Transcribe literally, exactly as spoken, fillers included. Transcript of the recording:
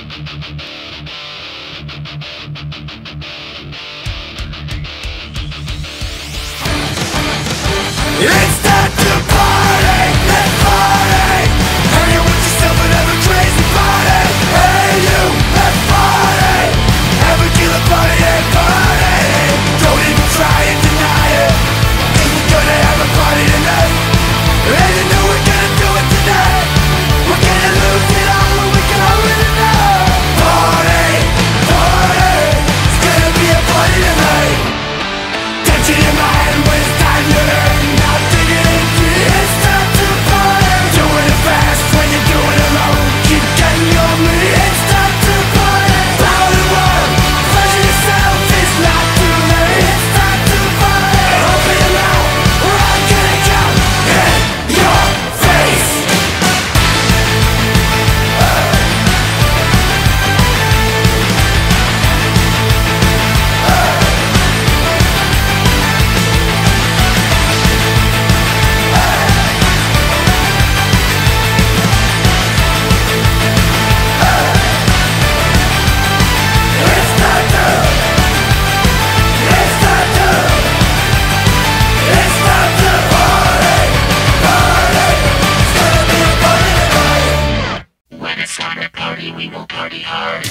It's time to party, let's party. Hanging with yourself and have a crazy party. Hey you, let's party. Have a killer party and party. Don't even try and deny it, 'cause we're gonna have a party tonight. And you know we're gonna do it tonight. We're gonna lose it all when we can hold it enough. Party, party. It's gonna be a party tonight. Touching your mind when it's time to learn. It's time to party. Doing it fast when you're doing it alone. Keep getting your money. It's time to party. Power the world, pleasure yourself. It's not too late. It's time to party. Open your mouth, we're all gonna come in your face. We will party hard.